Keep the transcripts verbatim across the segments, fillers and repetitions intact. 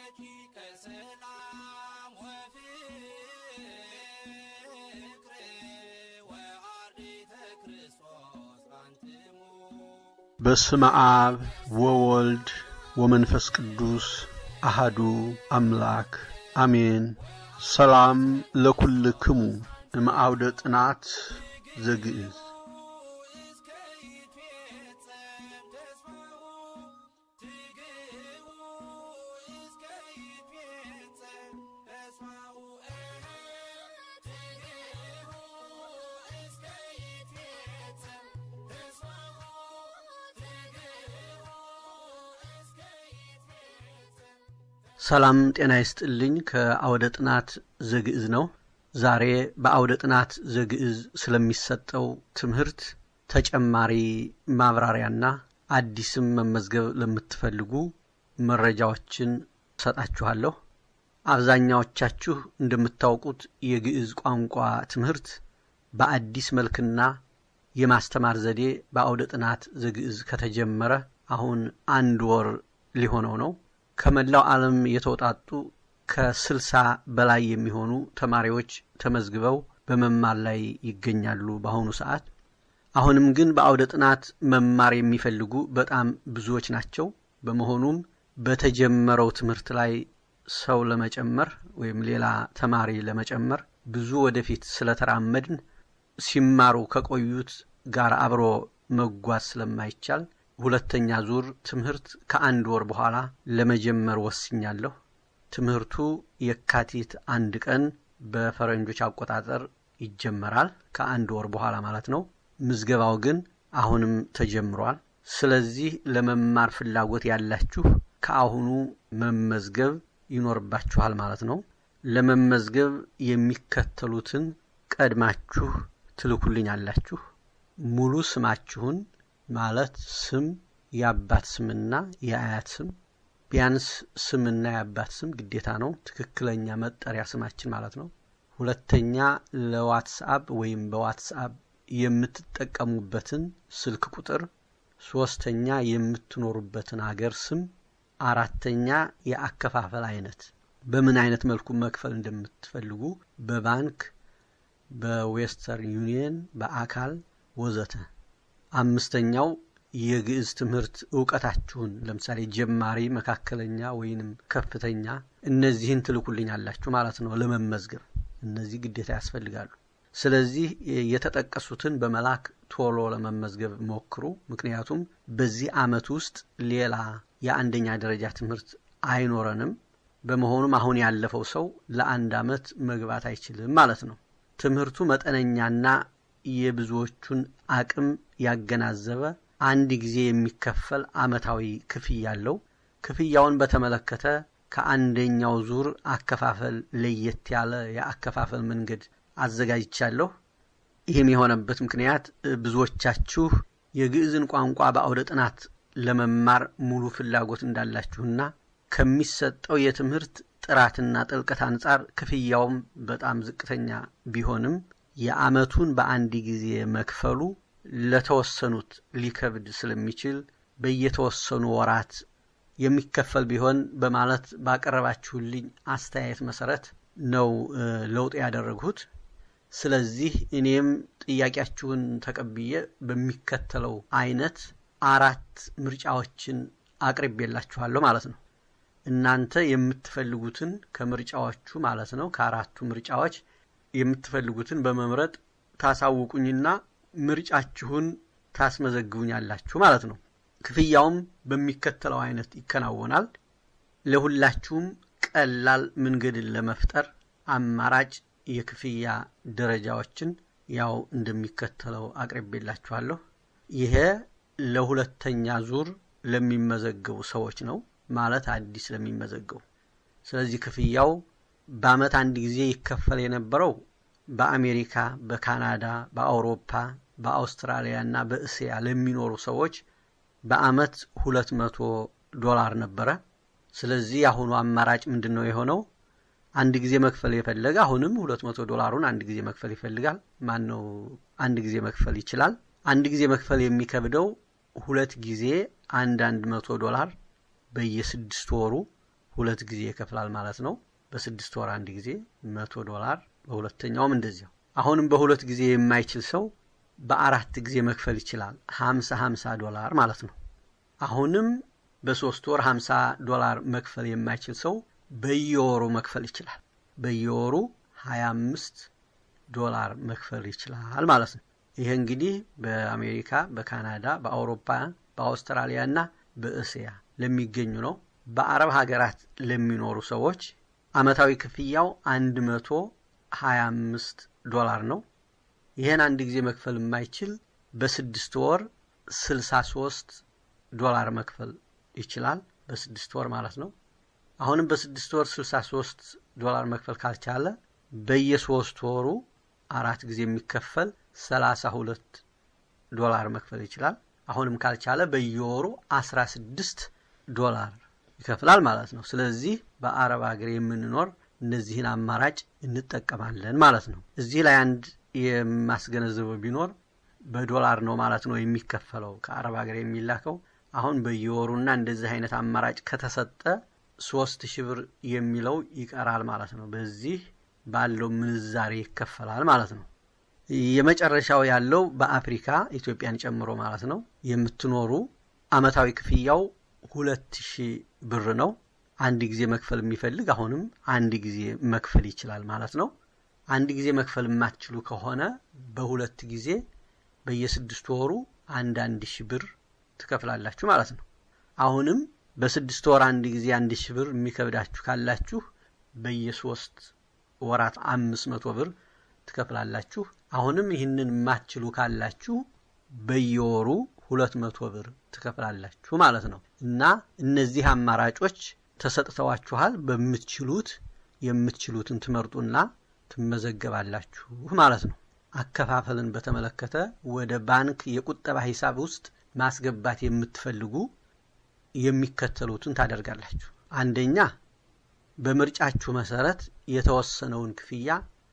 ረቂቀ ሰላም ወፍቅር ወአርዲተ ክርስቶስ አንትሙ በስመ አብ ወወልድ ወመንፈስ ቅዱስ አሐዱ አምላክ አሜን። ሰላም ለኩልክሙ እምአውደ ጥናት ዘግእዝ ሰላም ጤና ይስጥልኝ። ከአውደ ጥናት ዘግእዝ ነው። ዛሬ በአውደ ጥናት ዘግእዝ ስለሚሰጠው ትምህርት ተጨማሪ ማብራሪያና አዲስም መመዝገብ ለምትፈልጉ መረጃዎችን ሰጣችኋለሁ። አብዛኛዎቻችሁ እንደምታውቁት የግእዝ ቋንቋ ትምህርት በአዲስ መልክና የማስተማር ዘዴ በአውደ ጥናት ዘግእዝ ከተጀመረ አሁን አንድ ወር ሊሆነው ነው። ከመላው ዓለም የተውጣጡ ከስልሳ በላይ የሚሆኑ ተማሪዎች ተመዝግበው በመማር ላይ ይገኛሉ በአሁኑ ሰዓት። አሁንም ግን በአውደ ጥናት መማር የሚፈልጉ በጣም ብዙዎች ናቸው። በመሆኑም በተጀመረው ትምህርት ላይ ሰው ለመጨመር ወይም ሌላ ተማሪ ለመጨመር ብዙ ወደፊት ስለተራመድን ሲማሩ ከቆዩት ጋር አብሮ መጓዝ ስለማይቻል ሁለተኛ ዙር ትምህርት ከአንድ ወር በኋላ ለመጀመር ወስኛለሁ። ትምህርቱ የካቲት አንድ ቀን በፈረንጆች አቆጣጠር ይጀመራል፣ ከአንድ ወር በኋላ ማለት ነው። ምዝገባው ግን አሁንም ተጀምሯል። ስለዚህ ለመማር ፍላጎት ያላችሁ ከአሁኑ መመዝገብ ይኖርባችኋል ማለት ነው። ለመመዝገብ የሚከተሉትን ቀድማችሁ ትልኩልኛላችሁ። ሙሉ ስማችሁን ማለት ስም፣ የአባት ስምና የአያት ስም፣ ቢያንስ ስምና የአባት ስም ግዴታ ነው፣ ትክክለኛ መጠሪያ ስማችን ማለት ነው። ሁለተኛ ለዋትስአፕ ወይም በዋትስአፕ የምትጠቀሙበትን ስልክ ቁጥር፣ ሶስተኛ የምትኖሩበትን ሀገር ስም፣ አራተኛ የአከፋፈል አይነት፣ በምን አይነት መልኩ መክፈል እንደምትፈልጉ በባንክ፣ በዌስተርን ዩኒየን፣ በአካል ወዘተ። አምስተኛው የግእዝ ትምህርት ዕውቀታችሁን ለምሳሌ ጀማሪ፣ መካከለኛ ወይንም ከፍተኛ እነዚህን ትልኩልኛላችሁ ማለት ነው ለመመዝገብ። እነዚህ ግዴታ ያስፈልጋሉ። ስለዚህ የተጠቀሱትን በመላክ ቶሎ ለመመዝገብ ሞክሩ። ምክንያቱም በዚህ ዓመት ውስጥ ሌላ የአንደኛ ደረጃ ትምህርት አይኖረንም። በመሆኑም አሁን ያለፈው ሰው ለአንድ ዓመት መግባት አይችልም ማለት ነው። ትምህርቱ መጠነኛና የብዙዎቹን አቅም ያገናዘበ አንድ ጊዜ የሚከፈል አመታዊ ክፍያ አለው። ክፍያውን በተመለከተ ከአንደኛው ዙር አከፋፈል ለየት ያለ የአከፋፈል መንገድ አዘጋጅቻለሁ። ይህም የሆነበት ምክንያት ብዙዎቻችሁ የግእዝን ቋንቋ በአውደ ጥናት ለመማር ሙሉ ፍላጎት እንዳላችሁና ከሚሰጠው የትምህርት ጥራትና ጥልቀት አንጻር ክፍያውም በጣም ዝቅተኛ ቢሆንም የአመቱን በአንድ ጊዜ መክፈሉ ለተወሰኑት ሊከብድ ስለሚችል በየተወሰኑ ወራት የሚከፈል ቢሆን በማለት ባቀረባችሁልኝ አስተያየት መሰረት ነው ለውጥ ያደረግሁት። ስለዚህ እኔም ጥያቄያችሁን ተቀብዬ በሚከተለው አይነት አራት ምርጫዎችን አቅርቤላችኋለሁ ማለት ነው። እናንተ የምትፈልጉትን ከምርጫዎቹ ማለት ነው ከአራቱ ምርጫዎች የምትፈልጉትን በመምረጥ ታሳውቁኝና ምርጫችሁን ታስመዘግቡኛላችሁ ማለት ነው። ክፍያውም በሚከተለው አይነት ይከናወናል። ለሁላችሁም ቀላል መንገድን ለመፍጠር አማራጭ የክፍያ ደረጃዎችን ያው እንደሚከተለው አቅርቤላችኋለሁ። ይሄ ለሁለተኛ ዙር ለሚመዘገቡ ሰዎች ነው ማለት አዲስ ለሚመዘገቡ። ስለዚህ ክፍያው በአመት አንድ ጊዜ ይከፈል የነበረው በአሜሪካ፣ በካናዳ፣ በአውሮፓ፣ በአውስትራሊያና በእስያ ለሚኖሩ ሰዎች በአመት ሁለት መቶ ዶላር ነበረ። ስለዚህ አሁኑ አማራጭ ምንድነው የሆነው? አንድ ጊዜ መክፈል የፈለገ አሁንም ሁለት መቶ ዶላሩን አንድ ጊዜ መክፈል ይፈልጋል። ማን ነው አንድ ጊዜ መክፈል ይችላል? አንድ ጊዜ መክፈል የሚከብደው ሁለት ጊዜ አንድ አንድ መቶ ዶላር በየስድስት ወሩ ሁለት ጊዜ ይከፍላል ማለት ነው። በስድስት ወር አንድ ጊዜ መቶ ዶላር፣ በሁለተኛውም እንደዚያው። አሁንም በሁለት ጊዜ የማይችል ሰው በአራት ጊዜ መክፈል ይችላል፣ ሃምሳ ሃምሳ ዶላር ማለት ነው። አሁንም በሶስት ወር ሃምሳ ዶላር መክፈል የማይችል ሰው በየወሩ መክፈል ይችላል። በየወሩ ሃያ አምስት ዶላር መክፈል ይችላል ማለት ነው። ይሄ እንግዲህ በአሜሪካ፣ በካናዳ፣ በአውሮፓ፣ በአውስትራሊያና በእስያ ለሚገኙ ነው። በአረብ ሀገራት ለሚኖሩ ሰዎች አመታዊ ክፍያው መቶ ሃያ አምስት ዶላር ነው። ይሄን አንድ ጊዜ መክፈል የማይችል በስድስት ወር ስልሳ ሶስት ዶላር መክፈል ይችላል፣ በስድስት ወር ማለት ነው። አሁንም በስድስት ወር ስልሳ ሶስት ዶላር መክፈል ካልቻለ በየሶስት ወሩ አራት ጊዜ የሚከፈል ሰላሳ ሁለት ዶላር መክፈል ይችላል። አሁንም ካልቻለ በየወሩ አስራ ስድስት ዶላር ይከፍላል ማለት ነው። ስለዚህ በአረብ ሀገር የምንኖር እነዚህን አማራጭ እንጠቀማለን ማለት ነው። እዚህ ላይ አንድ የማስገነዘበው ቢኖር በዶላር ነው ማለት ነው የሚከፈለው ከአረብ ሀገር የሚላከው። አሁን በየወሩና እንደዚህ አይነት አማራጭ ከተሰጠ ሶስት ሺህ ብር የሚለው ይቀራል ማለት ነው። በዚህ ባለው ምንዛሬ ይከፈላል ማለት ነው። የመጨረሻው ያለው በአፍሪካ ኢትዮጵያን ጨምሮ ማለት ነው የምትኖሩ አመታዊ ክፍያው ሁለት ሺህ ብር ነው። አንድ ጊዜ መክፈል የሚፈልግ አሁንም አንድ ጊዜ መክፈል ይችላል ማለት ነው። አንድ ጊዜ መክፈል የማትችሉ ከሆነ በሁለት ጊዜ በየስድስት ወሩ አንድ አንድ ሺህ ብር ትከፍላላችሁ ማለት ነው። አሁንም በስድስት ወር አንድ ጊዜ አንድ ሺህ ብር የሚከብዳችሁ ካላችሁ በየሶስት ወራት አምስት መቶ ብር ትከፍላላችሁ። አሁንም ይህንን ማትችሉ ካላችሁ በየወሩ ሁለት መቶ ብር ትከፍላላችሁ ማለት ነው። እና እነዚህ አማራጮች ተሰጥተዋችኋል። በመትችሉት የምትችሉትን ትመርጡና ትመዘገባላችሁ ማለት ነው። አከፋፈልን በተመለከተ ወደ ባንክ የቁጠባ ሂሳብ ውስጥ ማስገባት የምትፈልጉ የሚከተሉትን ታደርጋላችሁ። አንደኛ በምርጫችሁ መሰረት የተወሰነውን ክፍያ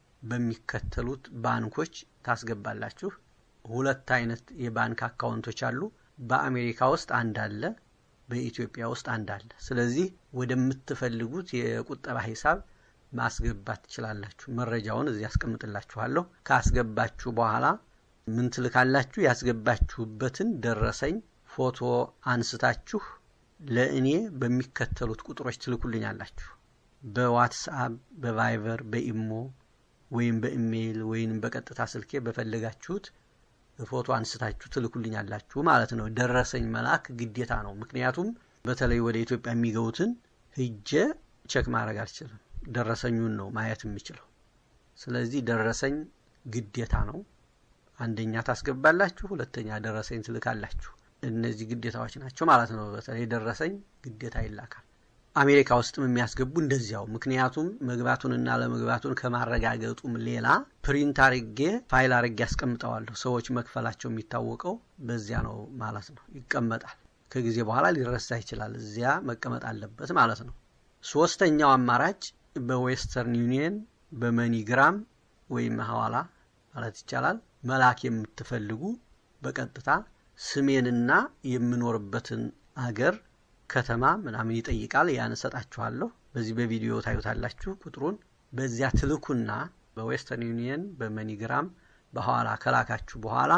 በሚከተሉት ባንኮች ታስገባላችሁ። ሁለት አይነት የባንክ አካውንቶች አሉ። በአሜሪካ ውስጥ አንድ አለ፣ በኢትዮጵያ ውስጥ አንድ አለ። ስለዚህ ወደምትፈልጉት የቁጠባ ሂሳብ ማስገባት ትችላላችሁ። መረጃውን እዚህ አስቀምጥላችኋለሁ። ካስገባችሁ በኋላ ምን ትልካላችሁ? ያስገባችሁበትን ደረሰኝ ፎቶ አንስታችሁ ለእኔ በሚከተሉት ቁጥሮች ትልኩልኛላችሁ። በዋትስአፕ፣ በቫይበር፣ በኢሞ ወይም በኢሜይል ወይም በቀጥታ ስልኬ በፈለጋችሁት ፎቶ አንስታችሁ ትልኩልኛላችሁ ማለት ነው። ደረሰኝ መላክ ግዴታ ነው። ምክንያቱም በተለይ ወደ ኢትዮጵያ የሚገቡትን ሄጄ ቼክ ማድረግ አልችልም። ደረሰኙን ነው ማየት የምችለው። ስለዚህ ደረሰኝ ግዴታ ነው። አንደኛ ታስገባላችሁ፣ ሁለተኛ ደረሰኝ ትልካላችሁ። እነዚህ ግዴታዎች ናቸው ማለት ነው። በተለይ ደረሰኝ ግዴታ ይላካል። አሜሪካ ውስጥም የሚያስገቡ እንደዚያው። ምክንያቱም መግባቱንና ለመግባቱን ከማረጋገጡም ሌላ ፕሪንት አርጌ ፋይል አርጌ ያስቀምጣዋለሁ። ሰዎች መክፈላቸው የሚታወቀው በዚያ ነው ማለት ነው። ይቀመጣል። ከጊዜ በኋላ ሊረሳ ይችላል። እዚያ መቀመጥ አለበት ማለት ነው። ሶስተኛው አማራጭ በዌስተርን ዩኒየን በመኒግራም ወይም ሐዋላ ማለት ይቻላል መላክ የምትፈልጉ በቀጥታ ስሜንና የምኖርበትን አገር ከተማ ምናምን ይጠይቃል። ያን ሰጣችኋለሁ። በዚህ በቪዲዮ ታዩታላችሁ ቁጥሩን። በዚያ ትልኩና በዌስተርን ዩኒየን በመኒግራም በሐዋላ ከላካችሁ በኋላ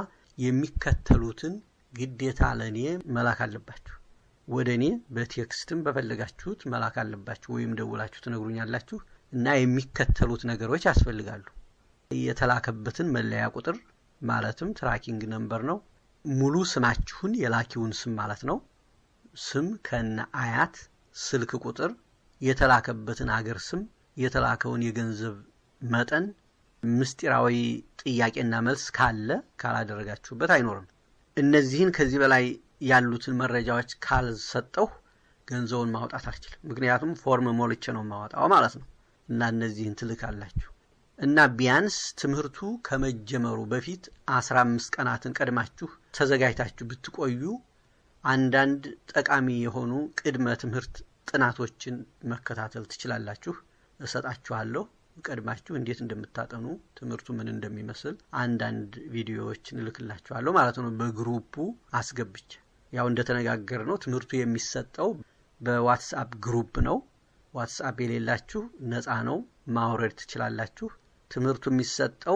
የሚከተሉትን ግዴታ ለኔ መላክ አለባችሁ። ወደኔ በቴክስትም በፈለጋችሁት መላክ አለባችሁ ወይም ደውላችሁ ትነግሩኛላችሁ። እና የሚከተሉት ነገሮች ያስፈልጋሉ። የተላከበትን መለያ ቁጥር ማለትም ትራኪንግ ነምበር ነው። ሙሉ ስማችሁን የላኪውን ስም ማለት ነው። ስም ከነ አያት፣ ስልክ ቁጥር፣ የተላከበትን አገር ስም፣ የተላከውን የገንዘብ መጠን፣ ምስጢራዊ ጥያቄና መልስ ካለ ካላደረጋችሁበት አይኖርም። እነዚህን ከዚህ በላይ ያሉትን መረጃዎች ካልሰጠው ገንዘቡን ማውጣት አልችልም። ምክንያቱም ፎርም ሞልቼ ነው ማውጣው ማለት ነው። እና እነዚህን ትልካላችሁ። እና ቢያንስ ትምህርቱ ከመጀመሩ በፊት አስራ አምስት ቀናትን ቀድማችሁ ተዘጋጅታችሁ ብትቆዩ አንዳንድ ጠቃሚ የሆኑ ቅድመ ትምህርት ጥናቶችን መከታተል ትችላላችሁ። እሰጣችኋለሁ። ቀድማችሁ እንዴት እንደምታጠኑ ትምህርቱ ምን እንደሚመስል አንዳንድ ቪዲዮዎችን ልክላችኋለሁ ማለት ነው። በግሩፑ አስገብቼ ያው እንደተነጋገርነው ትምህርቱ የሚሰጠው በዋትስአፕ ግሩፕ ነው። ዋትስአፕ የሌላችሁ ነፃ ነው ማውረድ ትችላላችሁ። ትምህርቱ የሚሰጠው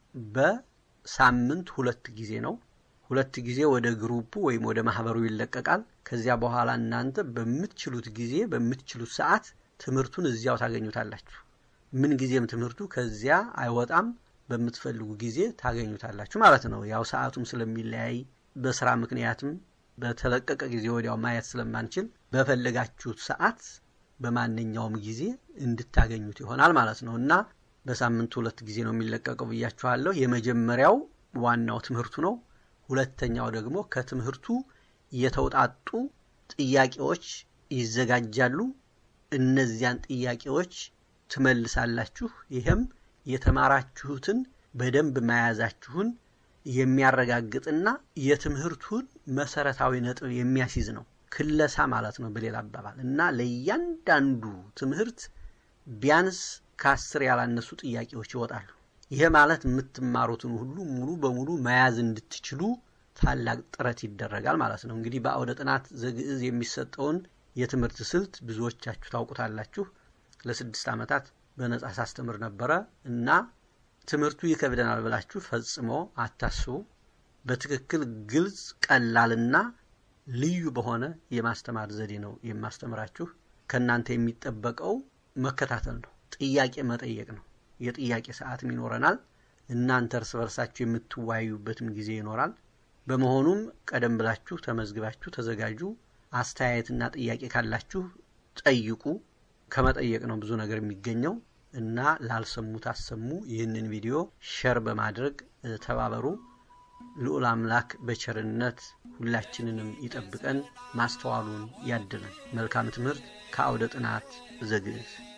በሳምንት ሁለት ጊዜ ነው። ሁለት ጊዜ ወደ ግሩፑ ወይም ወደ ማህበሩ ይለቀቃል። ከዚያ በኋላ እናንተ በምትችሉት ጊዜ በምትችሉት ሰዓት ትምህርቱን እዚያው ታገኙታላችሁ። ምን ጊዜም ትምህርቱ ከዚያ አይወጣም። በምትፈልጉ ጊዜ ታገኙታላችሁ ማለት ነው። ያው ሰዓቱም ስለሚለያይ በስራ ምክንያትም በተለቀቀ ጊዜ ወዲያው ማየት ስለማንችል በፈለጋችሁት ሰዓት በማንኛውም ጊዜ እንድታገኙት ይሆናል ማለት ነው እና በሳምንት ሁለት ጊዜ ነው የሚለቀቀው ብያችኋለሁ። የመጀመሪያው ዋናው ትምህርቱ ነው። ሁለተኛው ደግሞ ከትምህርቱ የተውጣጡ ጥያቄዎች ይዘጋጃሉ። እነዚያን ጥያቄዎች ትመልሳላችሁ። ይሄም የተማራችሁትን በደንብ መያዛችሁን የሚያረጋግጥና የትምህርቱን መሰረታዊ ነጥብ የሚያስይዝ ነው። ክለሳ ማለት ነው በሌላ አባባል እና ለእያንዳንዱ ትምህርት ቢያንስ ከአስር ያላነሱ ጥያቄዎች ይወጣሉ። ይሄ ማለት የምትማሩትን ሁሉ ሙሉ በሙሉ መያዝ እንድትችሉ ታላቅ ጥረት ይደረጋል ማለት ነው። እንግዲህ በአውደ ጥናት ዘግዕዝ የሚሰጠውን የትምህርት ስልት ብዙዎቻችሁ ታውቁታላችሁ። ለስድስት ዓመታት በነጻ ሳስተምር ነበር እና ትምህርቱ ይከብደናል ብላችሁ ፈጽሞ አታስቡ። በትክክል ግልጽ ቀላልና ልዩ በሆነ የማስተማር ዘዴ ነው የማስተምራችሁ። ከናንተ የሚጠበቀው መከታተል ነው፣ ጥያቄ መጠየቅ ነው። የጥያቄ ሰዓትም ይኖረናል። እናንተ እርስ በርሳችሁ የምትወያዩበትም ጊዜ ይኖራል። በመሆኑም ቀደም ብላችሁ ተመዝግባችሁ ተዘጋጁ። አስተያየትና ጥያቄ ካላችሁ ጠይቁ። ከመጠየቅ ነው ብዙ ነገር የሚገኘው እና ላልሰሙት አሰሙ። ይህንን ቪዲዮ ሼር በማድረግ ተባበሩ። ልዑል አምላክ በቸርነት ሁላችንንም ይጠብቀን፣ ማስተዋሉን ያድለን። መልካም ትምህርት ከአውደ ጥናት ዘግዕዝ